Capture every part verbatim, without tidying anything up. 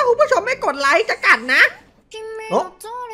คุณผู้ชมไม่กดไลค์จะกัดนะโอ้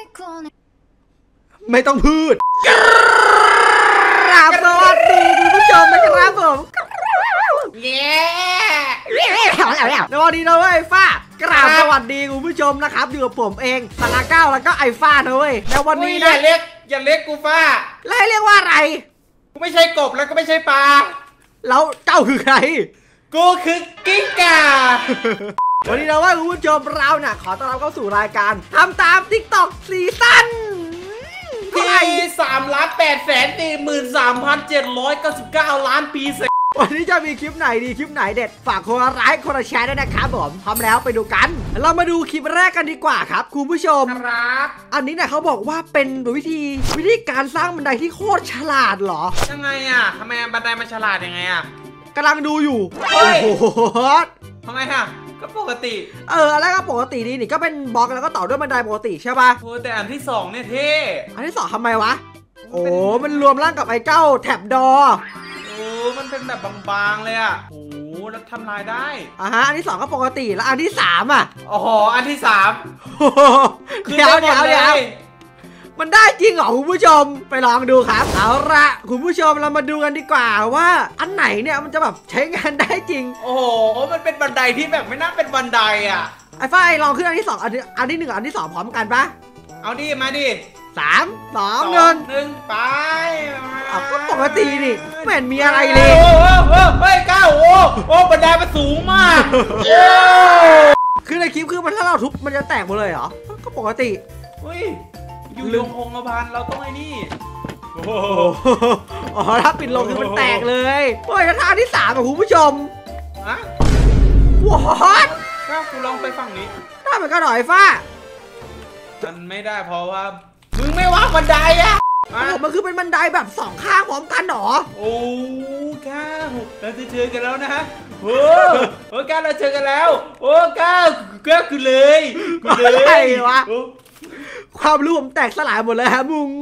ไม่ต้องพูดกราบสวัสดีคุณผู้ชมนะครับผมเย้ในวันนี้นะเว้ยฟ้ากราบสวัสดีคุณผู้ชมนะครับอยู่กับผมเองสาราเก้าแล้วก็ไอฟ้านะเว้ยในวันนี้นะอย่าเรียกอย่าเรียกกูฟ้าแล้วให้เรียกว่าอะไรกูไม่ใช่กบแล้วก็ไม่ใช่ปลาแล้วเจ้าคือใครกูคือกิ้งก่าวันนี้นะว่าคุณผู้ชมเราเนี่ยขอต้อนรับเข้าสู่รายการทำตาม ติ๊กต็อก ซีซั่นที่สามล้านแปดแสนสี่หมื่นสามพันเจ็ดร้อยเก้าสิบเก้าล้านปีเศษวันนี้จะมีคลิปไหนดีคลิปไหนเด็ดฝากคนละไลค์คนละแชร์ด้วยนะครับผมพร้อมแล้วไปดูกันเรามาดูคลิปแรกกันดีกว่าครับคุณผู้ชมครับอันนี้เนี่ยเขาบอกว่าเป็นวิธีวิธีการสร้างบันไดที่โคตรฉลาดเหรอยังไงอ่ะทำไมบันไดมันฉลาดยังไงอ่ะกำลังดูอยู่โอ้โหทำไมอ่ะก็ปกติเออแล้วก็ปกตินี่นี่ก็เป็นบล็อกแล้วก็ต่อด้วยบันไดปกติใช่ป่ะโอ้แต่อันที่สองเนี่ยเท่อันที่สองทำไมวะโอ้มันรวมร่างกับไอ้เจ้าแท็บดอโอ้มันเป็นแบบบางๆเลยอ่ะโอ้แล้วทำลายได้อ่ะฮะอันที่สองก็ปกติแล้วอันที่สามอ่ะโอ้โหอันที่สามเดี๋ยวเดี๋ยวเดี๋ยวมันได้จริงเหรอคุณผู้ชมไปลองดูครับเอาละคุณผู้ชมเรามาดูกันดีกว่าว่าอันไหนเนี่ยมันจะแบบใช้งานได้จริงโอ้โหมันเป็นบันไดที่แบบไม่น่าเป็นบันไดอ่ะไอ้ฝ้ายลองขึ้นอันที่สองอันที่อันที่หนึ่งอันที่สองพร้อมกันปะเอาดิมาดิสามสองหนึ่งหนึ่งไปก็ปกตินี่ไม่เห็นมีอะไรเลยโอ้โหเฮ้ยก้าวโอ้โอ้บันไดมันสูงมากคือในคลิปคือมันถ้าเราทุบมันจะแตกหมดเลยเหรอก็ปกติเฮ้ยอยู่ลงคงกระพันเราต้องไอ้นี่โอ้โหอ๋อถ้าปิดลงคือมันแตกเลยโอ้ยท่าที่สามของคุณผู้ชมฮะว้าวก้าวกูลองไปฝั่งนี้ได้เหมือนกันหน่อยฟ้ามันไม่ได้เพราะว่ามึงไม่ว่าบันไดอะมันคือเป็นบันไดแบบสองข้างพร้อมกันหรอโอ้ก้าวเราจะเจอกันแล้วนะโอ้โอ้ก้าวเราเจอกันแล้วโอ้ก้าวก้าวกูเลยกูเลยวะความรู้ผมแตกสลายหมดเลยฮะมุง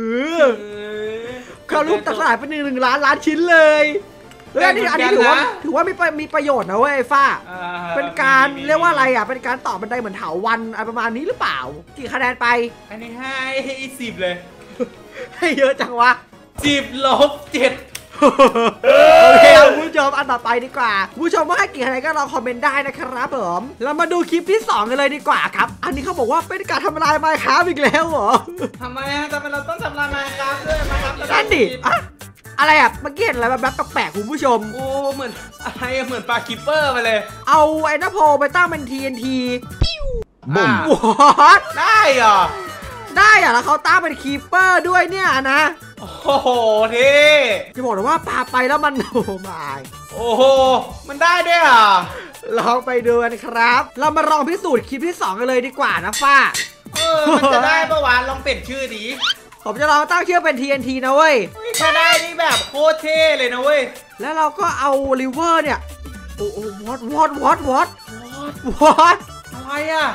ความรู้แตกสลายเป็นหนึ่งหนึ่งล้านล้านชิ้นเลยเรื่องนี้อันนี้ถือว่าถือว่ามีมีประโยชน์นะเว้ยฟ้าเป็นการเรียกว่าอะไรอ่ะเป็นการต่อบันไดเหมือนเถาวัลย์อะไรประมาณนี้หรือเปล่ากี่คะแนนไปอันนี้ให้สิบเลยให้เยอะจังวะสิบลบเจ็ดโอเคคุณผู้ชมอันต่อไปดีกว่าผู้ชมว่าให้กี่คะแนนก็ลองคอมเมนต์ได้นะครับผมเรามาดูคลิปที่สองกันเลยดีกว่าครับอันนี้เขาบอกว่าเป็นการทำลายไมค์ครับอีกแล้วเหรอทำไมฮะทำไมเราต้องทำลายไมค์ครับด้วยไมค์ครับนั่นดิอะไรอ่ะเมื่อกี้เห็นอะไรแบบแปลกๆคุณผู้ชมโอ้เหมือนอะไรเหมือนปลาคิปเปอร์ไปเลยเอาไอ้น้าโพไปตั้งเป็น ที เอ็น ทีบุ้มได้เหรอได้อะแล้วเขาตั้งเป็นคีเปอร์ด้วยเนี่ยนะโอ้โหเท่จะบอกเลยว่าปาไปแล้วมันโอ้ไม่โอ้โหมันได้ด้วยอ่ะลองไปดูกันครับเรามาลองพิสูจน์คลิปที่สองกันเลยดีกว่านะฟ้าเออมันจะได้ปะวะลองเปลี่ยนชื่อดีผมจะลองตั้งชื่อเป็น ที เอ็น ที นะเว้ยถ้าได้นี่แบบโคตรเท่เลยนะเว้ยแล้วเราก็เอาริเวอร์เนี่ยโอ้โหวอตวอตวอตวอตวอตอะไรอ่ะ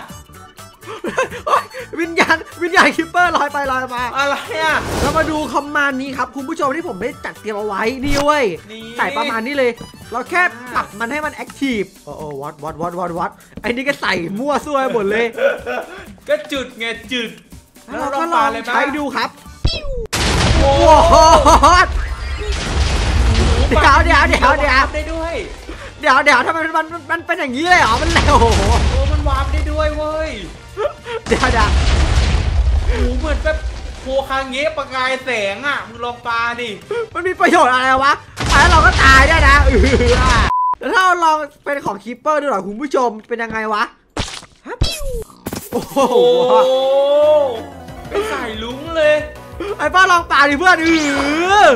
วิญญาณวิญญาณคิปเปอร์ลอยไปลอยมาอะไรอ่ะเรามาดูคอมมานด์นี้ครับคุณผู้ชมที่ผมได้จัดเตรียมเอาไว้นี่เว้ยใส่ประมาณนี้เลยเราแค่ปรับมันให้มันแอคทีฟโอ้โหวัดวัดวัดวัดวัดไอ้นี่ก็ใส่มั่วซั่วหมดเลยก็จุดไงจุดแล้วเราก็ลองใช้ดูครับโอ้โหเดี๋ยวเดี๋ยวเดี๋ยวเดี๋ยวได้ด้วยเดี๋ยวเดี๋ยวทำไมมันมันเป็นอย่างนี้เลยเหรอมันแล้วโอ้โหมันวาร์ปได้ด้วยเว้ยเดี๋ยวเดี๋ยวโอ้เหมือนแบบโคคางเงี้ยประกายแสงอ่ะมึงลองปลาดิมันมีประโยชน์อะไรวะแล้วเราก็ตายได้นะแล้วถ้าเราลองเป็นของคีปเปอร์ดูหน่อยคุณผู้ชมเป็นยังไงวะโอ้โหไปใส่ลุ้งเลยไอ้ป้าลองปลาดิเพื่อนเออ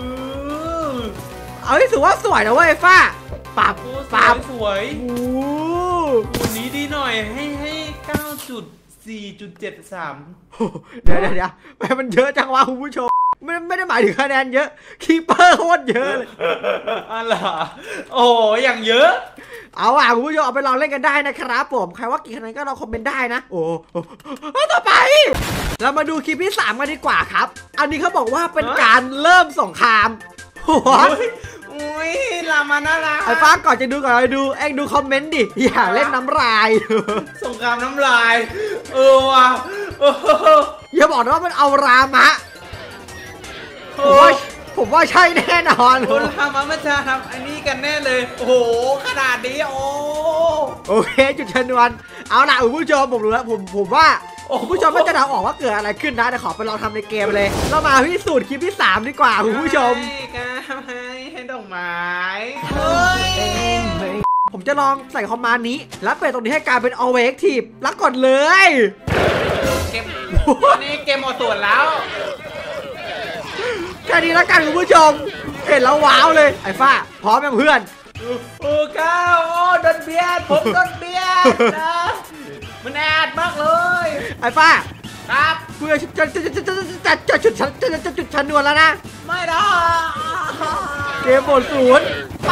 เอาที่ถือว่าสวยนะเว้ยฟ้าปับปับสวยโอ้วันนี้ดีหน่อยให้ให้เก้าจุดสี่จุดเจ็ดสามเดี๋ยวเดี๋ยวเดี๋ยวมันเยอะจังวะคุณผู้ชมไม่ไม่ได้หมายถึงคะแนนเยอะคีเปอร์โคตรเยอะเลยอะไรโอ้อย่างเยอะเอาอ่ะคุณผู้ชมเอาไปลองเล่นกันได้นะครับผมใครว่ากี่คะแนนก็ลองคอมเมนต์ได้นะโอ้ต่อไปเรามาดูคลิปที่สามกันดีกว่าครับอันนี้เขาบอกว่าเป็นการเริ่มสงครามโอ้ยอุ้ยลามาน่ารักไอ้ฟ้าก่อนจะดูก่อนไปดูเอ็งดูคอมเมนต์ดิอย่าเล่นน้ำลายสงครามน้ำลายเออว่ะอย่าบอกนะว่ามันเอารามะผมว่าผมว่าใช่แน่นอนโอ้รามะมันจะทำอันนี้กันแน่เลยโอ้โหขนาดนี้โอ้โอเคจุดชนวนเอาล่ะคุณผู้ชมผมรู้แล้วผมผมว่าคุณผู้ชมไม่จะเดาออกว่าเกิดอะไรขึ้นนะเดี๋ยวขอไปลองทำในเกมเลยเรามาพิสูจน์คลิปที่สามดีกว่าคุณผู้ชมให้ให้ดอกไม้เฮ้ยผมจะลองใส่คอมมานด์นี้แล้วเปลี่ยนตรงนี้ให้กลายเป็น always active แล้วกดเลยเกมนี้เกมหมดส่วนแล้วแค่นี้แล้วกันคุณผู้ชมเห็นแล้วว้าวเลยไอ้ฟ้าพร้อมยังเพื่อนโอ้ก้าวโอ้โดนเบียดผมโดนเบียดนะมันแอดมากเลยไอ้ฟ้าครับเพื่อจะจะจะจะจะจะจะจุดฉันจะจะจุดฉันนวลแล้วนะไม่ได้เกมหมดศูนย์ไป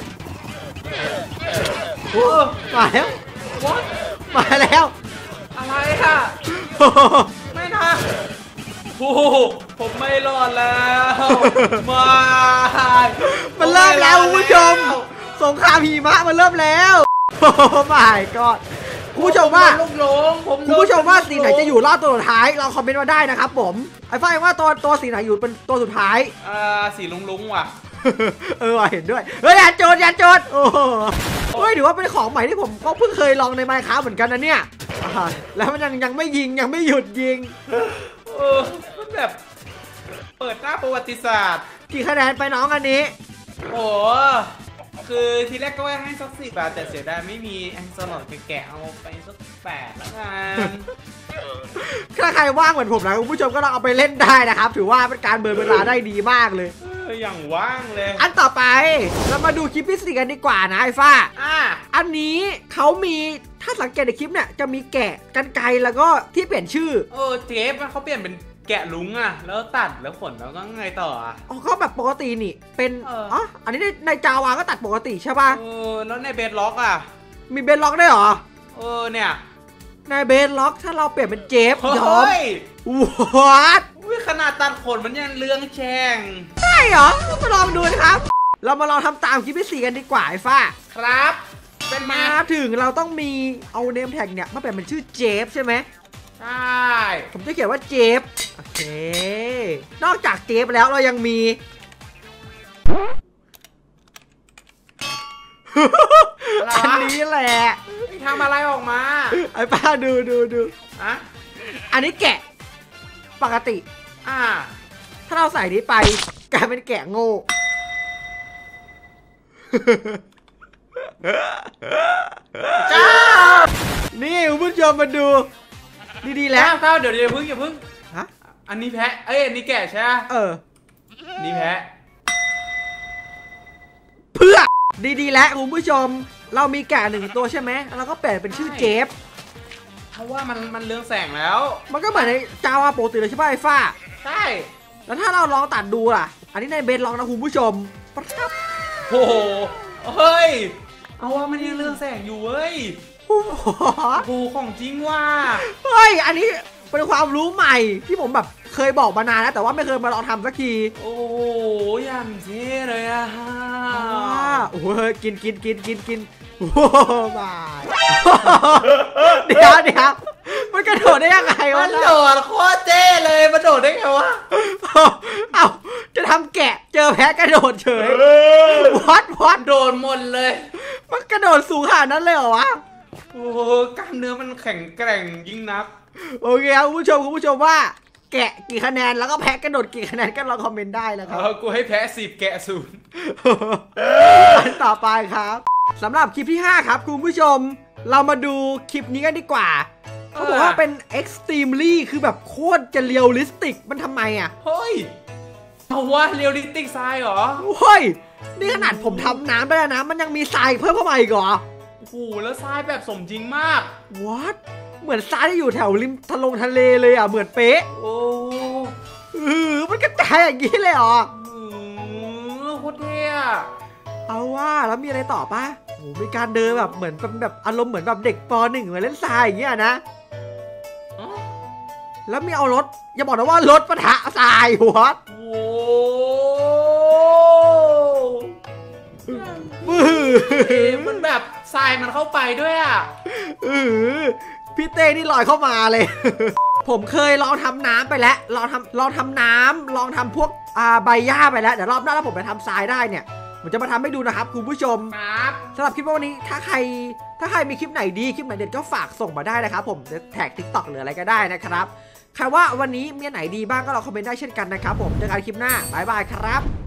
โอ้มาแล้วมาแล้วอะไรค่ะไม่นะโอ้ผมไม่รอดแล้วมามันเริ่มแล้วคุณผู้ชมสงครามหิมะมันเริ่มแล้วโอ้ไม่ก็คุณผู้ชมว่าคุณผู้ชมว่าสีไหนจะอยู่รอบตัวสุดท้ายเราคอมเมนต์มาได้นะครับผมไอ้ฝ้ายว่าตัวตัวสีไหนอยู่เป็นตัวสุดท้ายอ่าสีลุงลุงว่ะเออเห็นด้วยเฮ้ยอย่าโจดอย่าโจดโอ้เฮ้ยถือว่าเป็นของใหม่ที่ผมก็เพิ่งเคยลองในไมค์คราฟเหมือนกันนะเนี่ยแล้วมันยังยังไม่ยิงยังไม่หยุดยิงเออมันแบบเปิดหน้าประวัติศาสตร์กี่คะแนนไปน้องอันนี้โอ้คือทีแรกก็ว่าให้สักสิบาทแต่เสียดายไม่มีแองโซลอดแกะเอาไปสักแปดแล้วกันถ้าใครว่างเหมือนผมนะคุณผู้ชมก็ลองเอาไปเล่นได้นะครับถือว่าเป็นการเบิร์นเวลาได้ดีมากเลยอย่างว่างเลยอันต่อไปเรามาดูคลิปพิเศษกันดีกว่านะไอ้ฟ้าอ่าอันนี้เขามีถ้าสังเกตในคลิปเนี่ยจะมีแกะกันไกรแล้วก็ที่เปลี่ยนชื่อเออเจฟเขาเปลี่ยนเป็นแกะลุงอะแล้วตัดแล้วขนแล้วก็ไงต่ออะอ๋อก็แบบปกตินี่เป็นอ๋ออันนี้ในในจาวาก็ตัดปกติใช่ป่ะเออแล้วในเบสล็อกอะมีเบสล็อกได้หรอเออเนี่ยในเบสล็อกถ้าเราเปลี่ยนเป็นเจฟยอมวัดขนาดตัดขนมันยังเรื่องแช่งใช่เหรอมาลองดูนะครับเรามาลองทำตามคลิปที่สี่กันดีกว่าไอ้ฟ้าครับเป็นมาถึงเราต้องมีเอาเนมแท็กเนี่ยมาเปลี่ยนเป็นชื่อเจฟใช่ไหมใช่ผมจะเขียนว่าเจฟโอเคนอกจากเจฟแล้วเรายังมีอันนี้แหละทำอะไรออกมาไอ้ป้าดูดูดูอะอันนี้แกะปกติอ่าถ้าเราใส่นี้ไปกลายเป็นแกะโง่จ้านี่คุณผู้ชมมาดูดีๆแล้วเดี๋ยวเดี๋ยวพึ่งอย่าพึ่งฮะอันนี้แพะเอ้ยอันนี้แกะใช่ไหมเออนี่แพะเพื่อดีๆแล้วคุณผู้ชมเรามีแกะหนึ่งตัวใช่ไหมเราก็เปลี่ยนเป็นชื่อเจฟเพราะว่ามันมันเรืองแสงแล้วมันก็เหมือนในจาวาปกติเลยใช่ไหมไอ้ฟ้าใช่แล้วถ้าเราลองตัดดูล่ะอันนี้ในเบสลองนะคุณผู้ชมโอ้โหเฮ้ยเอาว่ามันยังเรืองแสงอยู่เว้ยโอ้โหของจริงว่ะเฮ้ยอันนี้เป็นความรู้ใหม่ที่ผมแบบเคยบอกมานานแล้วแต่ว่าไม่เคยมาลองทำสักทีโอ้ยังเท่เลยอะโอ้โหกินกินกินกินกินโอ้บายเดี๋ยวเดี๋ยวมันกระโดดได้ยังไงวะมันโดดโคตรเท่เลยมันโดดได้ไงวะเอ้าจะทำแกะเจอแพะกระโดดเฉยวัดวัดโดดหมดเลยมันกระโดดสูงขนาดนั้นเลยเหรอวะโอ้กล้ามเนื้อมันแข็งแกร่งยิ่งนักโอเคครับคุณผู้ชมคุณผู้ชมว่าแกะกี่คะแนนแล้วก็แพะกระโดดกี่คะแนนก็ลองคอมเมนต์ได้แล้วครับกูให้แพะสิบแกะศูนย์อันต่อไปครับสำหรับคลิปที่ห้าครับคุณผู้ชมเรามาดูคลิปนี้กันดีกว่าเขาบอกว่าเป็น extremely คือแบบโคตรจะเรียลลิสติกมันทำไมอ่ะเฮ้ยเอาว่าเรียลลิสติกทรายเหรอเฮ้ยนี่ขนาดผมทำน้ำไปแล้วนะมันยังมีทรายเพิ่มเข้ามาอีกเหรอโอ้โหแล้วทรายแบบสมจริงมาก what เหมือนทรายที่อยู่แถวริมทะลงทะเลเลยอ่ะเหมือนเป๊ะโอ้เออมันกระจายอย่างนี้เลยเหรอโคตรเท่เอาว่าแล้วมีอะไรต่อป่ะโอ้มีการเดินแบบเหมือนเป็นแบบอารมณ์เหมือนแบบเด็กป.หนึ่ง มาเล่นทรายอย่างเงี้ยนะแล้วมีเอารถอย่าบอกนะว่ารถปะทะทรายหัวโอ้เอ๊ะมันแบบทรายมันเข้าไปด้วยอ่ะเออพี่เต้นี่ลอยเข้ามาเลย ผมเคยลองทำน้ำไปแล้วลองทำลองทำน้ำลองทำพวกอ่าใบหญ้าไปแล้วเดี๋ยวรอบหน้าถ้าผมไปทำทรายได้เนี่ยผมจะมาทำให้ดูนะครับคุณผู้ชมครับสำหรับคลิปวันนี้ถ้าใครถ้าใครมีคลิปไหนดีคลิปไหนเด็ดก็ฝากส่งมาได้นะครับผมแท็กทิกตอกหรืออะไรก็ได้นะครับใครว่าวันนี้มีอันไหนดีบ้างก็ลองคอมเมนต์ได้เช่นกันนะครับผมเจอกันคลิปหน้าบ๊ายบายครับ